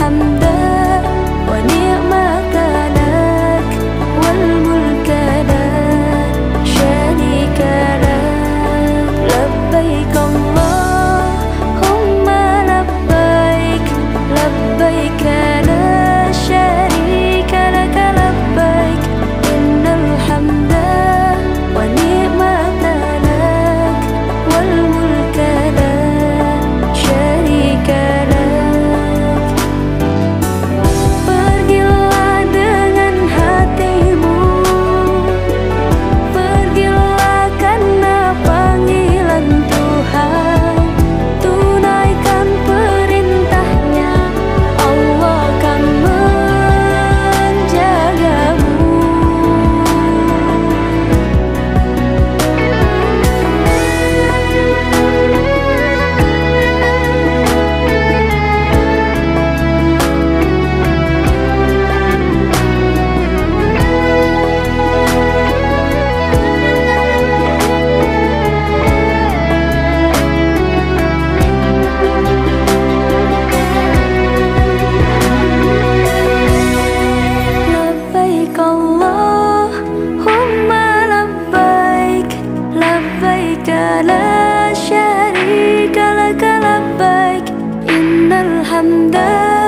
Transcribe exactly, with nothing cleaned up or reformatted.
الحمد ونعمة لك والملك لا شريك لك لبيك اللهم لبيك لبيك لا شريك لك لبيك إن الحمد ونعمة لك والملك لا شريك لك. Pergilah dengan hatimu, pergilah karena panggilan Tuhan, tunaikan perintahnya, Allah akan menjagamu. Labbaik Allahumma labbaik labbaik la syarika laka labbaik innal hamda